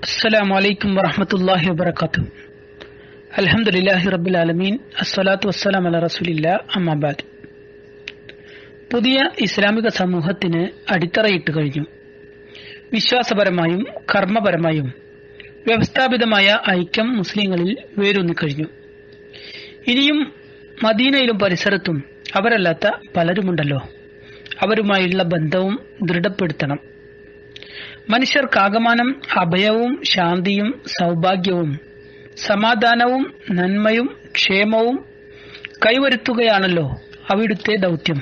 അസ്സലാമു അലൈക്കും വറഹ്മത്തുള്ളാഹി വബറകാതുഹു. അൽഹംദുലില്ലാഹി റബ്ബിൽ ആലമീൻ. അസ്സലാത്തു വസ്സലാമു അലാ റസൂലില്ലാ. അമ്മാ ബഅദ്. പുതിയ ഇസ്ലാമിക സമൂഹത്തിന് അടിത്തറയിട്ട് കഴിഞ്ഞു. വിശ്വാസപരമായും കർമ്മപരമായും വ്യവസ്ഥാപിതമായ ഐക്യം മുസ്ലിങ്ങളിൽ വേരൂന്നിക്കഴിഞ്ഞു. ഇനിയും മദീനയിലും പരിസരത്തും അവരല്ലാത്ത പലരുമുണ്ടല്ലോ. അവരുമായുള്ള ബന്ധവും ദൃഢപ്പെടുത്തണം. മനുഷ്യർക്കാകമാനം അഭയവും ശാന്തിയും സൗഭാഗ്യവും സമാധാനവും നന്മയും ക്ഷേമവും കൈവരുത്തുകയാണല്ലോ അവിടുത്തെ ദൗത്യം.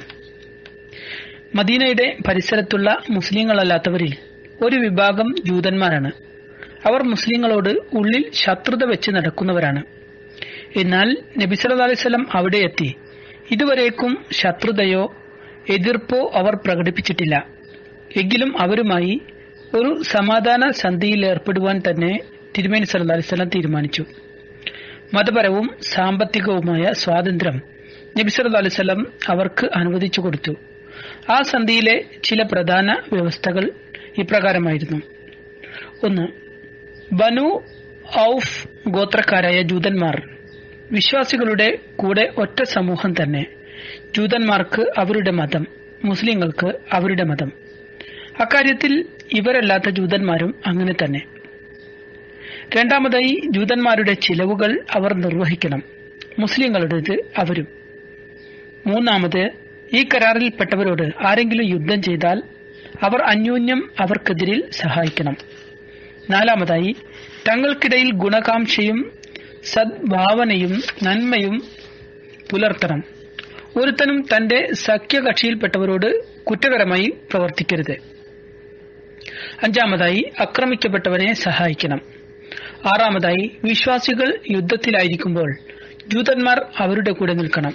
മദീനയുടെ പരിസരത്തുള്ള മുസ്ലിങ്ങളല്ലാത്തവരിൽ ഒരു വിഭാഗം ജൂതന്മാരാണ്. അവർ മുസ്ലിങ്ങളോട് ഉള്ളിൽ ശത്രുത വെച്ച് നടക്കുന്നവരാണ്. എന്നാൽ നബി സല്ലല്ലാഹു അലൈഹി വസല്ലം അവിടെ എത്തി ഇതുവരേക്കും ശത്രുതയോ എതിർപ്പോ അവർ പ്രകടിപ്പിച്ചിട്ടില്ല. എങ്കിലും അവരുമായി ഒരു സമാധാന സന്ധിയിൽ ഏർപ്പെടുവാൻ തന്നെ തിരുമേനി സല്ലല്ലാഹു അലൈഹി വസല്ലം തീരുമാനിച്ചു. മതപരവും സാമ്പത്തികവുമായ സ്വാതന്ത്ര്യം നബി സല്ലല്ലാഹു അലൈഹി വസല്ലം അവർക്ക് അനുവദിച്ചു കൊടുത്തു. ആ സന്ധിയിലെ ചില പ്രധാന വ്യവസ്ഥകൾ ഇപ്രകാരമായിരുന്നു. 1. ബനു ഔഫ് ഗോത്രക്കാരായ ജൂതന്മാർ വിശ്വാസികളുടെ കൂടെ ഒറ്റ സമൂഹം തന്നെ. ജൂതന്മാർക്ക് അവരുടെ മതം, മുസ്ലിങ്ങൾക്ക് അവരുടെ മതം. അക്കാര്യത്തിൽ ഇവരല്ലാത്ത ജൂതന്മാരും അങ്ങനെ തന്നെ. രണ്ടാമതായി, ജൂതന്മാരുടെ ചിലവുകൾ അവർ നിർവഹിക്കണം, മുസ്ലിങ്ങളുടേത് അവരും. മൂന്നാമത്, ഈ കരാറിൽപ്പെട്ടവരോട് ആരെങ്കിലും യുദ്ധം ചെയ്താൽ അവർ അന്യോന്യം അവർക്കെതിരിൽ സഹായിക്കണം. നാലാമതായി, തങ്ങൾക്കിടയിൽ ഗുണകാംക്ഷയും സദ്ഭാവനയും നന്മയും പുലർത്തണം. ഒരുത്തനും തന്റെ സഖ്യകക്ഷിയിൽപ്പെട്ടവരോട് കുറ്റകരമായി പ്രവർത്തിക്കരുത്. അഞ്ചാമതായി, ആക്രമിക്കപ്പെട്ടവനെ സഹായിക്കണം. ആറാമതായി, വിശ്വാസികൾ യുദ്ധത്തിലായിരിക്കുമ്പോൾ ജൂതന്മാർ അവരുടെ കൂടെ നിൽക്കണം.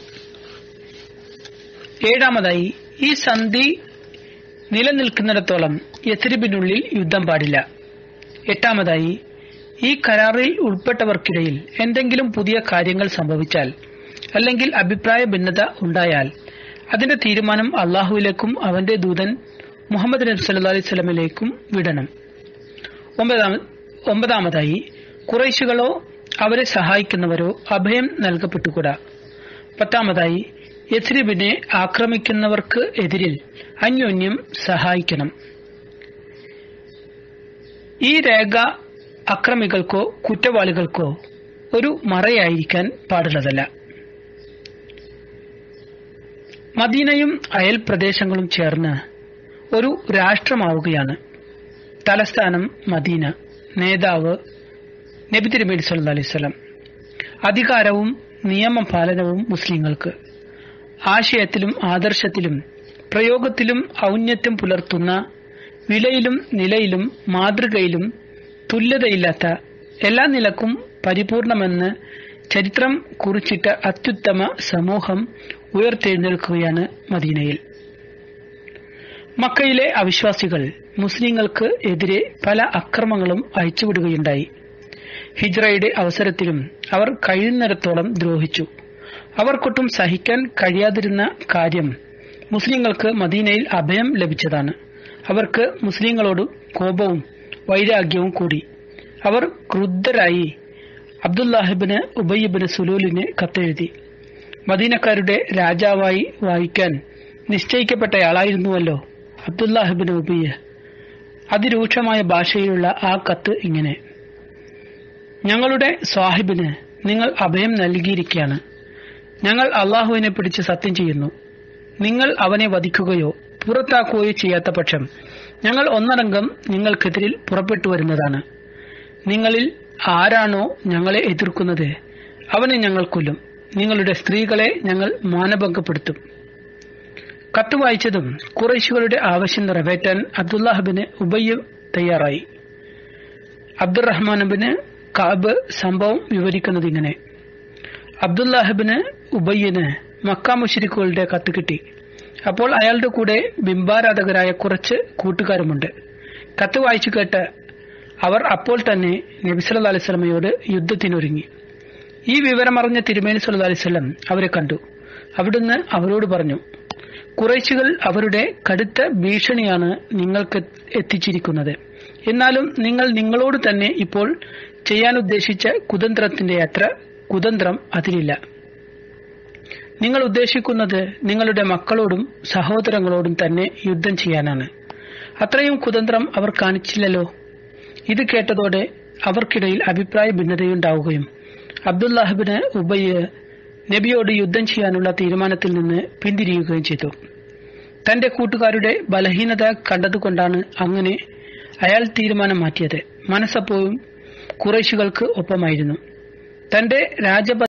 ഏഴാമതായി, ഈ സന്ധി നിലനിൽക്കുന്നിടത്തോളം യസ്രിബിനുള്ളിൽ യുദ്ധം പാടില്ല. എട്ടാമതായി, ഈ കരാറിൽ ഉൾപ്പെട്ടവർക്കിടയിൽ എന്തെങ്കിലും പുതിയ കാര്യങ്ങൾ സംഭവിച്ചാൽ അല്ലെങ്കിൽ അഭിപ്രായ ഭിന്നത ഉണ്ടായാൽ അതിന്റെ തീരുമാനം അള്ളാഹുവിലേക്കും അവന്റെ ദൂതൻ മുഹമ്മദ് നബി സല്ലല്ലാഹു അലൈഹി വസല്ലമയിലേക്കും വിടണം. ഒമ്പതാമതായി, ഖുറൈശികളോ അവരെ സഹായിക്കുന്നവരോ അഭയം നൽകപ്പെട്ടുകൂടാ. പത്താമതായി, യസ്രിബിനെ ആക്രമിക്കുന്നവർക്ക് എതിരിൽ അന്യോന്യം സഹായിക്കണം. ഈ രേഖ അക്രമികൾക്കോ കുറ്റവാളികൾക്കോ ഒരു മറയായിരിക്കാൻ പാടുള്ളതല്ല. മദീനയും അയൽ പ്രദേശങ്ങളും ചേർന്ന് ഒരു രാഷ്ട്രമാവുകയാണ്. തലസ്ഥാനം മദീന, നേതാവ് നബി തിരുമേനി സല്ലല്ലാഹു അലൈഹി വസല്ലം. അധികാരവും നിയമപാലനവും മുസ്ലിങ്ങൾക്ക്. ആശയത്തിലും ആദർശത്തിലും പ്രയോഗത്തിലും ഔന്നത്യം പുലർത്തുന്ന, വിലയിലും നിലയിലും മാതൃകയിലും തുല്യതയില്ലാത്ത, എല്ലാ നിലക്കും പരിപൂർണമെന്ന് ചരിത്രം കുറിച്ചിട്ട അത്യുത്തമ സമൂഹം ഉയർത്തെഴുന്നേൽക്കുകയാണ് മദീനയിൽ. മക്കയിലെ അവിശ്വാസികൾ മുസ്ലിങ്ങൾക്ക് എതിരെ പല അക്രമങ്ങളും അയച്ചുവിടുകയുണ്ടായി. ഹിജ്റയുടെ അവസരത്തിലും അവർ കഴിയുന്നിടത്തോളം ദ്രോഹിച്ചു. അവർക്കൊട്ടും സഹിക്കാൻ കഴിയാതിരുന്ന കാര്യം മുസ്ലിങ്ങൾക്ക് മദീനയിൽ അഭയം ലഭിച്ചതാണ്. അവർക്ക് മുസ്ലിങ്ങളോട് കോപവും വൈരാഗ്യവും കൂടി. അവർ ക്രുദ്ധരായി അബ്ദുല്ലാഹിബ്ന് ഉബയ്യ് സുലൂലിന് കത്തെഴുതി. മദീനക്കാരുടെ രാജാവായി വായിക്കാൻ നിശ്ചയിക്കപ്പെട്ടയാളായിരുന്നുവല്ലോ അബ്ദുല്ലാഹിബ്ന് ഉബയ്യ്. അതിരൂക്ഷമായ ഭാഷയിലുള്ള ആ കത്ത് ഇങ്ങനെ: ഞങ്ങളുടെ സ്വാഹിബിന് നിങ്ങൾ അഭയം നൽകിയിരിക്കുകയാണ്. ഞങ്ങൾ അള്ളാഹുവിനെ പിടിച്ച് സത്യം ചെയ്യുന്നു. നിങ്ങൾ അവനെ വധിക്കുകയോ പുറത്താക്കുകയോ ചെയ്യാത്ത പക്ഷം ഞങ്ങൾ ഒന്നടങ്കം നിങ്ങൾക്കെതിരിൽ പുറപ്പെട്ടു വരുന്നതാണ്. നിങ്ങളിൽ ആരാണോ ഞങ്ങളെ എതിർക്കുന്നത് അവനെ ഞങ്ങൾ കൊല്ലും. നിങ്ങളുടെ സ്ത്രീകളെ ഞങ്ങൾ മാനഭംഗപ്പെടുത്തും. കത്ത് വായിച്ചതും ഖുറൈശികളുടെ ആവശ്യം നിറവേറ്റാൻ അബ്ദുല്ലാഹിബ്ന് ഉബയ്യ് തയ്യാറായി. അബ്ദുറഹ്മാൻ കഅബ് സംഭവം വിവരിക്കുന്നത് ഇങ്ങനെ: അബ്ദുല്ലാഹിബ്ന് ഉബയ്യിന് മക്ക മുശ്രിക്കുകളുടെ കത്ത് കിട്ടി. അപ്പോൾ അയാളുടെ കൂടെ ബിംബാരാധകരായ കുറച്ച് കൂട്ടുകാരുമുണ്ട്. കത്ത് വായിച്ചു കേട്ട് അവർ അപ്പോൾ തന്നെ നബി സല്ലല്ലാഹു അലൈഹി വസല്ലമയോട് യുദ്ധത്തിനൊരുങ്ങി. ഈ വിവരമറിഞ്ഞ തിരുമേനി സല്ലല്ലാഹു അലൈഹി വസല്ലം അവരെ കണ്ടു. അവിടുന്ന് അവരോട് പറഞ്ഞു: ഖുറൈശികൾ അവരുടെ കടുത്ത ഭീഷണിയാണ് നിങ്ങൾക്ക് എത്തിച്ചിരിക്കുന്നത്. എന്നാലും നിങ്ങൾ നിങ്ങളോട് തന്നെ ഇപ്പോൾ ചെയ്യാൻ ഉദ്ദേശിച്ച കുതന്ത്രത്തിന്റെ അത്ര കുതന്ത്രം അതിലില്ല. നിങ്ങൾ ഉദ്ദേശിക്കുന്നത് നിങ്ങളുടെ മക്കളോടും സഹോദരങ്ങളോടും തന്നെ യുദ്ധം ചെയ്യാനാണ്. അത്രയും കുതന്ത്രം അവർ കാണിച്ചില്ലല്ലോ. ഇത് കേട്ടതോടെ അവർക്കിടയിൽ അഭിപ്രായ ഭിന്നതയുണ്ടാവുകയും അബ്ദുല്ലാഹിബ്നു ഉബയ്യ് നബിയോട് യുദ്ധം ചെയ്യാനുള്ള തീരുമാനത്തിൽ നിന്ന് പിന്തിരിയുകയും ചെയ്തു. തന്റെ കൂട്ടുകാരുടെ ബലഹീനത കണ്ടതുകൊണ്ടാണ് അങ്ങനെ അയാൾ തീരുമാനം മാറ്റിയത്. മനസ്സപ്പോഴും ഖുറൈശികൾക്ക് ഒപ്പമായിരുന്നു. തന്റെ